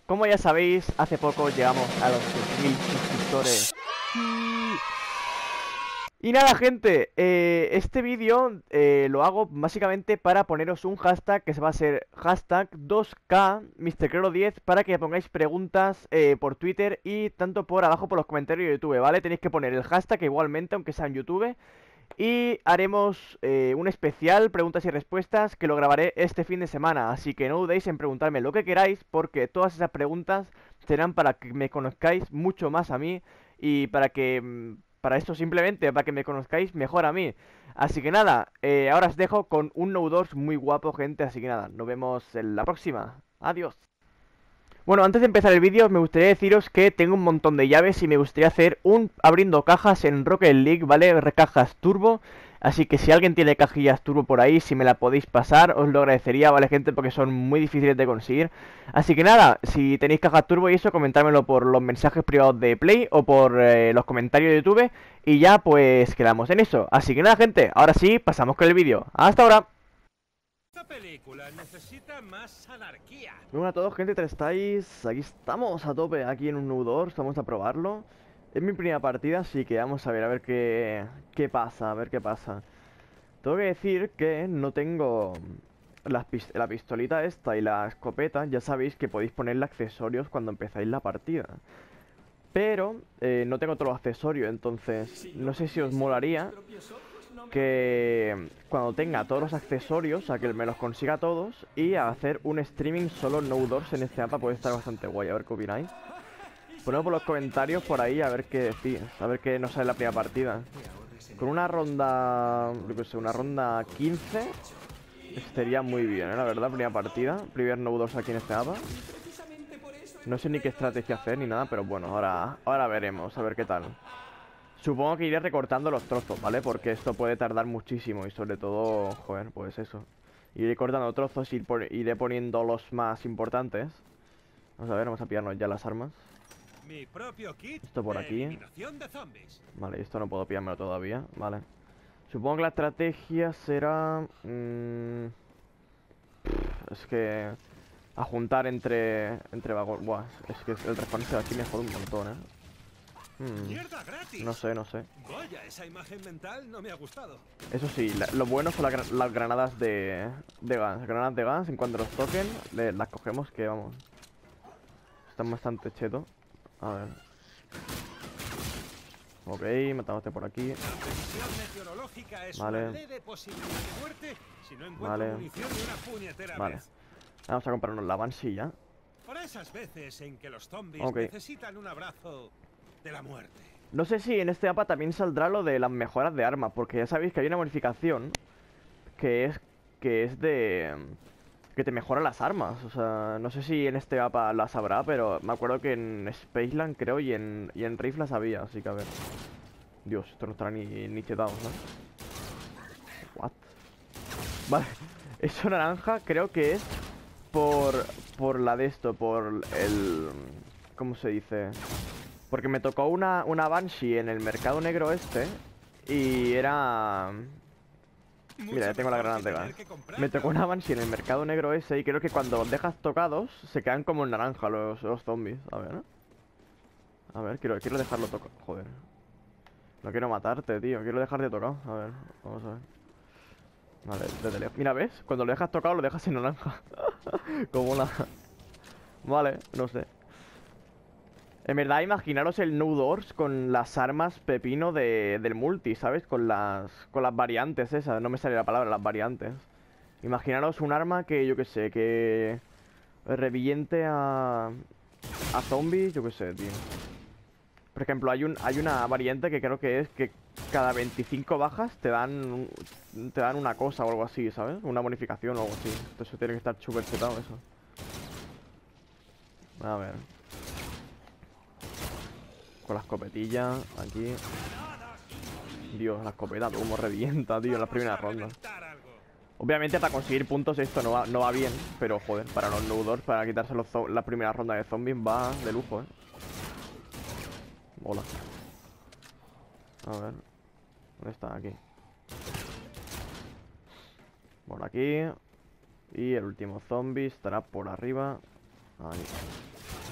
como ya sabéis, hace poco llegamos a los 10.000 suscriptores. Y nada, gente, este vídeo lo hago básicamente para poneros un hashtag que se va a ser hashtag 2K MrCrero10 para que pongáis preguntas por Twitter y tanto por abajo por los comentarios de YouTube, ¿vale? Tenéis que poner el hashtag igualmente, aunque sea en YouTube. Y haremos un especial preguntas y respuestas que lo grabaré este fin de semana. Así que no dudéis en preguntarme lo que queráis, porque todas esas preguntas serán para que me conozcáis mucho más a mí. Y para que... para esto simplemente, para que me conozcáis mejor a mí. Así que nada, ahora os dejo con un No Doors muy guapo, gente. Así que nada, nos vemos en la próxima. Adiós. Bueno, antes de empezar el vídeo me gustaría deciros que tengo un montón de llaves y me gustaría hacer un abriendo cajas en Rocket League, ¿vale? Cajas turbo. Así que si alguien tiene cajillas turbo por ahí, si me la podéis pasar, os lo agradecería, ¿vale, gente? Porque son muy difíciles de conseguir. Así que nada, si tenéis cajas turbo y eso, comentármelo por los mensajes privados de Play o por los comentarios de YouTube. Y ya pues quedamos en eso. Así que nada, gente, ahora sí, pasamos con el vídeo. ¡Hasta ahora! Esta película necesita más anarquía. Bueno a todos, gente, ¿cómo estáis? Aquí estamos a tope, aquí en un Nudor, vamos a probarlo. Es mi primera partida, así que vamos a ver qué pasa, a ver qué pasa. Tengo que decir que no tengo la pistolita esta y la escopeta. Ya sabéis que podéis ponerle accesorios cuando empezáis la partida. Pero no tengo todos los accesorios, entonces no sé si os molaría que cuando tenga todos los accesorios, a que me los consiga todos y a hacer un streaming solo No Doors en este mapa puede estar bastante guay, a ver qué opináis. Ponedlo por los comentarios por ahí a ver qué decís, a ver qué nos sale la primera partida. Con una ronda, yo qué sé, una ronda 15 estaría muy bien, la verdad, primera partida, primer No Doors aquí en este mapa. No sé ni qué estrategia hacer ni nada, pero bueno, ahora veremos, a ver qué tal. Supongo que iré recortando los trozos, ¿vale? Porque esto puede tardar muchísimo y sobre todo, joder, pues eso. Iré cortando trozos y iré poniendo los más importantes. Vamos a ver, vamos a pillarnos ya las armas. Mi propio kit Esto por de aquí. eliminación de zombies. Vale, esto no puedo pillármelo todavía, vale. Supongo que la estrategia será... es que... a juntar entre vagones. Buah, es que el respawn de aquí me jode un montón, ¡Mierda gratis! No sé. Vaya, esa imagen mental no me ha gustado. Eso sí, lo bueno son las granadas de gas. Granadas de gas, en cuanto los toquen, las cogemos, que vamos. Están bastante chetos. A ver. Ok, matamos este por aquí. La previsión meteorológica es Vale. una leve posibilidad de muerte si no encuentro Vale. munición de una puñetera Vale. vez. Vamos a comprarnos la Banshee ya. Por esas veces en que los zombies Ok. necesitan un abrazo de la muerte. No sé si en este mapa también saldrá lo de las mejoras de armas, porque ya sabéis que hay una modificación que es de... que te mejora las armas. O sea, no sé si en este mapa las habrá, pero me acuerdo que en Spaceland creo y en Rift las había, así que a ver. Dios, esto no estará ni chetado, ¿no? What? Vale, eso naranja creo que es por la de esto, por el... ¿cómo se dice? Porque me tocó una Banshee en el mercado negro este y era... Mira, ya tengo la granada de gas. Me tocó una Banshee en el mercado negro ese y creo que cuando los dejas tocados se quedan como en naranja los zombies. A ver, ¿no? A ver, quiero dejarlo tocado. Joder. No quiero matarte, tío. Quiero dejarte tocado. A ver, vamos a ver. Vale, desde lejos. Mira, ¿ves? Cuando lo dejas tocado lo dejas en naranja. Como una... Vale, no sé. En verdad, imaginaros el No Doors con las armas pepino del multi, ¿sabes? Con las variantes esas, no me sale la palabra, las variantes. Imaginaros un arma que, yo qué sé, que reviente a zombies, yo qué sé, tío. Por ejemplo, hay una variante que creo que es que cada 25 bajas te dan una cosa o algo así, ¿sabes? Una bonificación o algo así. Entonces tiene que estar súper chetado eso. A ver. Con la escopetilla, aquí. Dios, la escopeta, cómo revienta, tío, en las primeras rondas. Obviamente para conseguir puntos esto no va bien, pero joder, para los Nudors, para quitarse la primera ronda de zombies va de lujo, Hola. A ver. ¿Dónde está? Aquí. Por aquí. Y el último zombie estará por arriba. Ahí.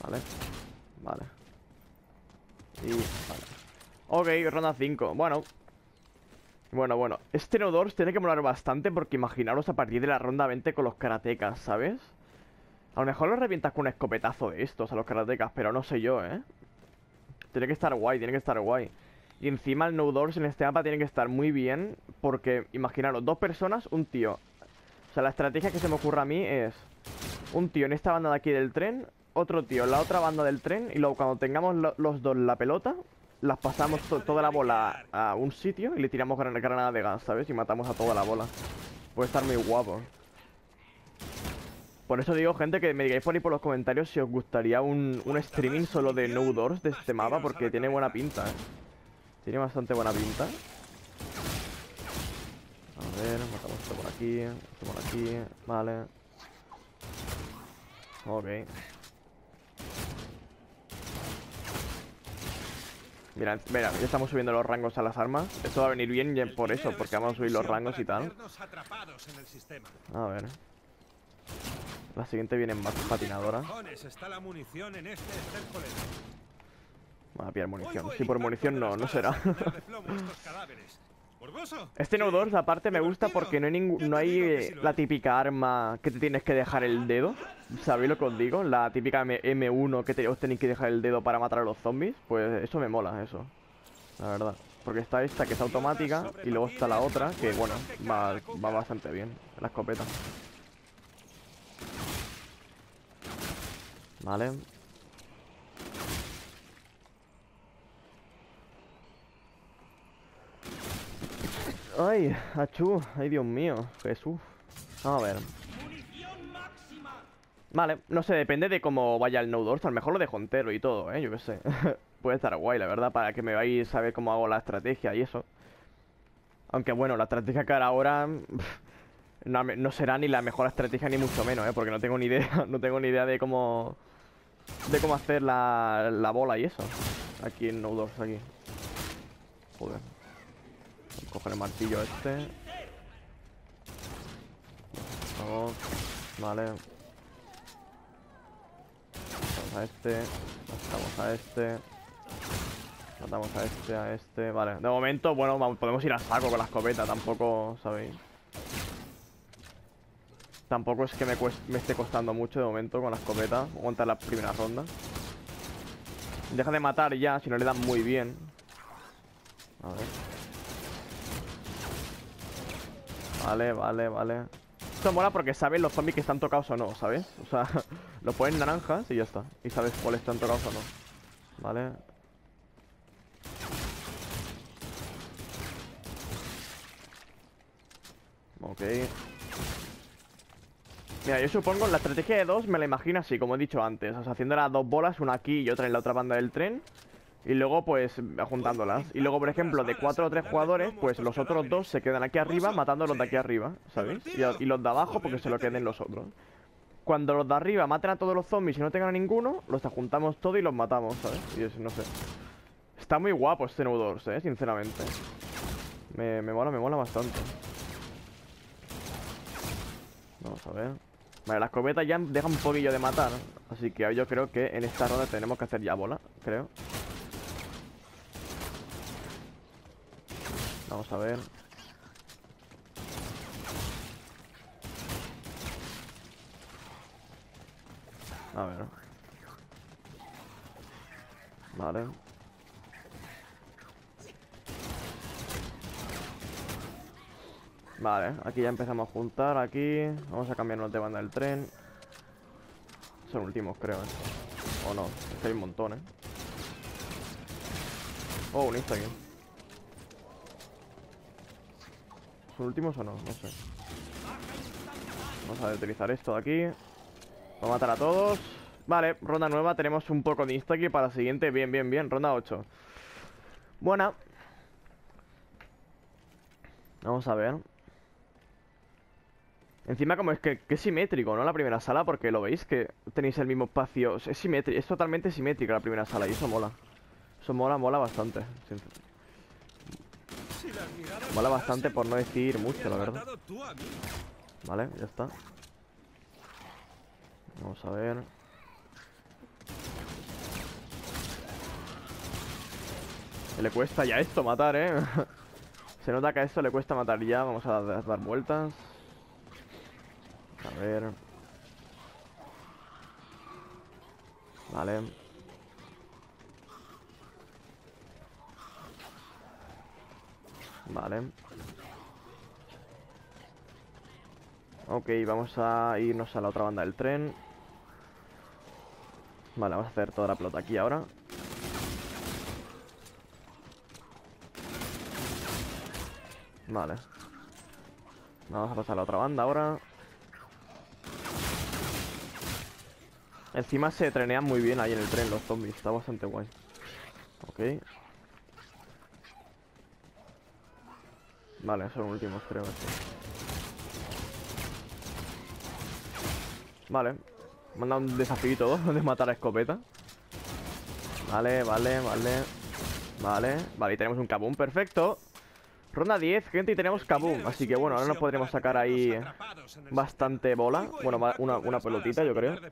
Vale. Vale. Y... vale. Ok, ronda 5. Bueno. Bueno. Este Neudors tiene que molar bastante porque imaginaros a partir de la ronda 20 con los karatecas, ¿sabes? A lo mejor los revientas con un escopetazo de estos a los karatecas, pero no sé yo, ¿eh? Tiene que estar guay, tiene que estar guay. Y encima el Neudors en este mapa tiene que estar muy bien porque, imaginaros, 2 personas, un tío. O sea, la estrategia que se me ocurre a mí es un tío en esta banda de aquí del tren, otro tío en la otra banda del tren, y luego cuando tengamos los dos la pelota, las pasamos toda la bola a un sitio y le tiramos granada de gas, ¿sabes? Y matamos a toda la bola. Puede estar muy guapo. Por eso digo, gente, que me digáis por ahí por los comentarios si os gustaría un streaming solo de Neudors de este mapa, porque tiene buena pinta, ¿eh? Tiene bastante buena pinta. A ver, matamos esto por aquí, vale. Ok. Mira, ya estamos subiendo los rangos a las armas. Esto va a venir bien por eso, porque vamos a subir los rangos y tal. A ver. La siguiente viene más patinadora. Voy a pillar munición. Si por munición no será. Este Neudors aparte me gusta porque no hay la típica arma que te tienes que dejar el dedo. ¿Sabéis lo que os digo? La típica M1 que os tenéis que dejar el dedo para matar a los zombies. Pues eso me mola, eso. La verdad. Porque está esta que es automática y luego está la otra que, bueno, va bastante bien. La escopeta. Vale. Ay, achú, ay Dios mío, Jesús. Vamos a ver. Vale, no sé, depende de cómo vaya el Neudors. A lo mejor lo dejo entero y todo, yo qué sé. Puede estar guay, la verdad, para que me veáis a ver cómo hago la estrategia y eso. Aunque bueno, la estrategia que hará ahora no será ni la mejor estrategia ni mucho menos, porque no tengo ni idea. No tengo ni idea de cómo hacer la bola y eso. Aquí en Neudors, aquí. Joder. Coger el martillo este. Por favor. Vale. Matamos a este. Matamos a este. Matamos a este. Vale. De momento, bueno, podemos ir a saco con la escopeta. Tampoco, ¿sabéis? Tampoco es que me esté costando mucho de momento con la escopeta. Aguantar la primera ronda. Deja de matar ya, si no le dan muy bien. A ver. Vale. Esto mola porque sabes los zombies que están tocados o no, ¿sabes? O sea, lo ponen naranjas y ya está. Y sabes cuáles están tocados o no. Vale. Ok. Mira, yo supongo la estrategia de 2 me la imagino así, como he dicho antes. O sea, haciendo las 2 bolas, una aquí y otra en la otra banda del tren. Y luego, pues, juntándolas. Y luego, por ejemplo, de 4 o 3 jugadores, pues los otros 2 se quedan aquí arriba matando a los de aquí arriba, ¿sabéis? Y los de abajo porque se lo queden los otros. Cuando los de arriba maten a todos los zombies y no tengan a ninguno, los juntamos todo y los matamos, ¿sabes? Y eso, no sé. Está muy guapo este Neudors, sinceramente. Me mola bastante. Vamos a ver. Vale, la escopeta ya deja un poquillo de matar. Así que yo creo que en esta ronda tenemos que hacer ya bola, creo. Vamos a ver. A ver. Vale. Vale, aquí ya empezamos a juntar, aquí. Vamos a cambiarnos de banda del tren. Son últimos, creo, O no, es que hay un montón, Oh, un insta aquí. ¿Son últimos o no? No sé. Vamos a utilizar esto de aquí. Vamos a matar a todos. Vale, ronda nueva. Tenemos un poco de insta aquí para la siguiente. Bien. Ronda 8. Buena. Vamos a ver. Encima como es que es simétrico, ¿no? La primera sala, porque lo veis que tenéis el mismo espacio. Es simétrico, es totalmente simétrica la primera sala y eso mola. Eso mola bastante. Mola bastante por no decir mucho, la verdad. Vale, ya está. Vamos a ver. Le cuesta ya esto matar, Se nota que a esto le cuesta matar ya. Vamos a dar vueltas. A ver. Vale. Vale. Ok, vamos a irnos a la otra banda del tren. Vale, vamos a hacer toda la pelota aquí ahora. Vale. Vamos a pasar a la otra banda ahora. Encima se trenean muy bien ahí en el tren los zombies. Está bastante guay. Ok. Vale, son últimos creo estos. Vale. Me han dado un desafío y todo de matar a escopeta. Vale, vale, vale. Vale, vale, y tenemos un kaboom, perfecto. Ronda 10, gente, y tenemos kaboom. Así que bueno, ahora nos podremos sacar ahí bastante bola. Bueno, una pelotita, yo creo.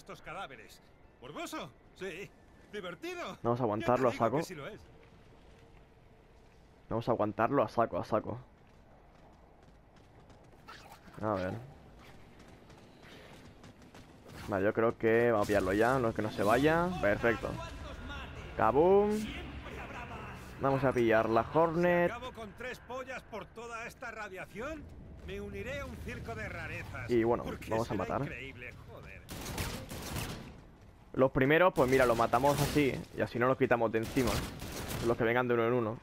Vamos a aguantarlo a saco. Vamos a aguantarlo a saco, a saco. A ver. Vale, yo creo que vamos a pillarlo ya, no es que no se vaya. Perfecto. Kaboom. Vamos a pillar la Hornet. ¿Acabo con 3 pollas por toda esta radiación? Me uniré a un circo de rarezas. Y bueno, Porque vamos a será matar. increíble, joder. Los primeros, pues mira, los matamos así. Y así no los quitamos de encima. Los que vengan de uno en uno.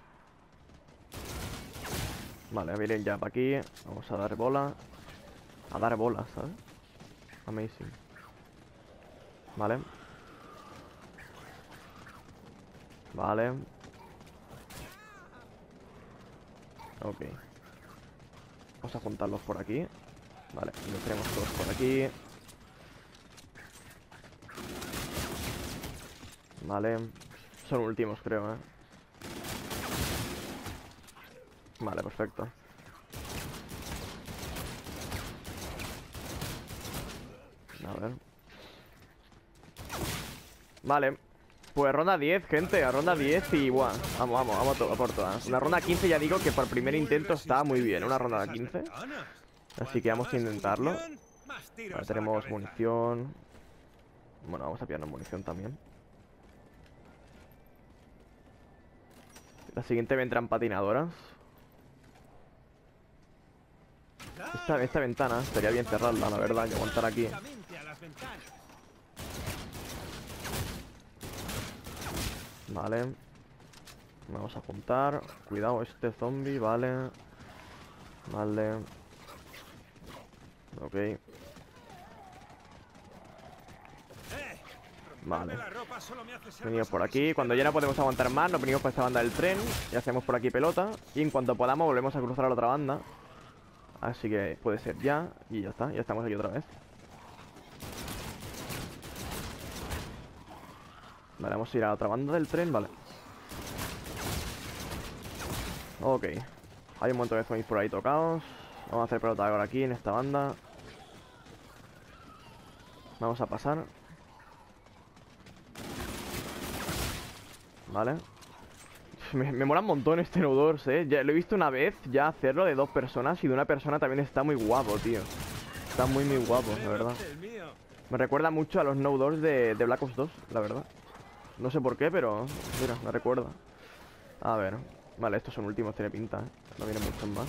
Vale, miren ya para aquí. Vamos a dar bola. A dar bola, ¿sabes? Amazing. Vale. Vale. Ok. Vamos a juntarlos por aquí. Vale, y los tenemos todos por aquí. Vale. Son últimos, creo, Vale, perfecto. A ver. Vale. Pues ronda 10, gente, a ronda 10 y buah, vamos a por todas. Una ronda 15 ya digo que por primer intento está muy bien, una ronda 15. Así que vamos a intentarlo. Vale, tenemos munición. Bueno, vamos a pillarnos munición también. La siguiente vendrán patinadoras. Esta ventana estaría bien cerrarla, la verdad, y aguantar aquí. Vale. Vamos a juntar. Cuidado, este zombie, vale. Vale. Ok. Vale. Venimos por aquí. Cuando ya no podemos aguantar más, nos venimos por esta banda del tren y hacemos por aquí pelota. Y en cuanto podamos, volvemos a cruzar a la otra banda. Así que puede ser ya. Y ya está, ya estamos aquí otra vez. Vale, vamos a ir a la otra banda del tren, vale. Ok. Hay un montón de zombies por ahí tocados. Vamos a hacer pelota ahora aquí en esta banda. Vamos a pasar. Vale. Me mola un montón este Noodles, ya lo he visto una vez ya hacerlo de 2 personas. Y de una persona también está muy guapo, tío. Está muy guapo, la verdad. Me recuerda mucho a los Noodles de Black Ops 2, la verdad. No sé por qué, pero mira, me recuerda. A ver. Vale, estos son últimos, tiene pinta, No vienen muchos más.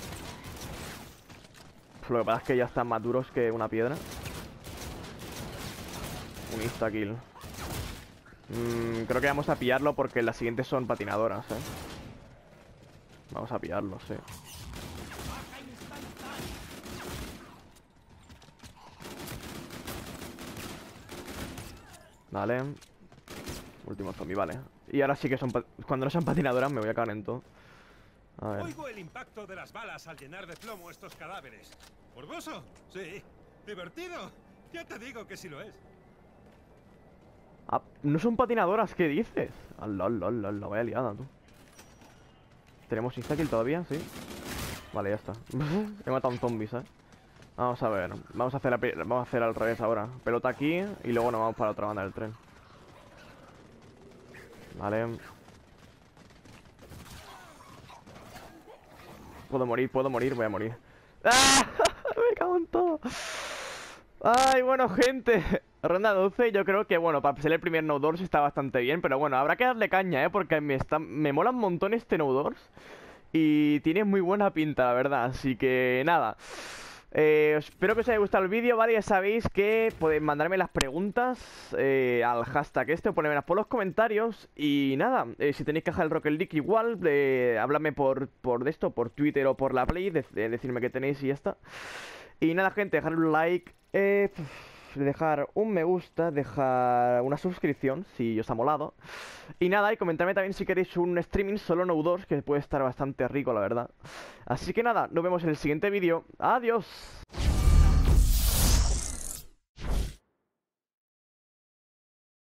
Lo que pasa es que ya están más duros que una piedra. Un insta-kill. Creo que vamos a pillarlo porque las siguientes son patinadoras, Vamos a pillarlo, sí. Vale. Último zombie, vale. Y ahora sí que son... Cuando no sean patinadoras me voy a cagar en todo. A ver. Oigo el impacto de las balas al llenar de plomo estos cadáveres. ¿Morboso? Sí. ¿Divertido? Ya te digo que sí lo es. Ah, no son patinadoras, ¿qué dices? La vaya liada, tú. ¿Tenemos insta-kill todavía? Sí. Vale, ya está. He matado a un zombie, ¿sabes? Vamos a ver. Vamos a hacer al revés ahora. Pelota aquí y luego nos vamos para la otra banda del tren. Vale. Puedo morir, voy a morir. ¡Ah! Me cago en todo. Ay, bueno, gente. Ronda 12, yo creo que, bueno, para ser el primer No Doors está bastante bien. Pero bueno, habrá que darle caña, porque me mola un montón este No Doors. Y tiene muy buena pinta, la verdad. Así que, nada. Espero que os haya gustado el vídeo, ¿vale? Ya sabéis que podéis mandarme las preguntas al hashtag o ponérmelas por los comentarios. Y nada, si tenéis que dejar el Rocket League igual, háblame por Twitter o por la Play, decirme que tenéis y ya está. Y nada, gente, dejar un like, dejar un me gusta, dejar una suscripción si os ha molado. Y nada, y comentadme también si queréis un streaming solo No 2, que puede estar bastante rico, la verdad. Así que nada, nos vemos en el siguiente vídeo. ¡Adiós!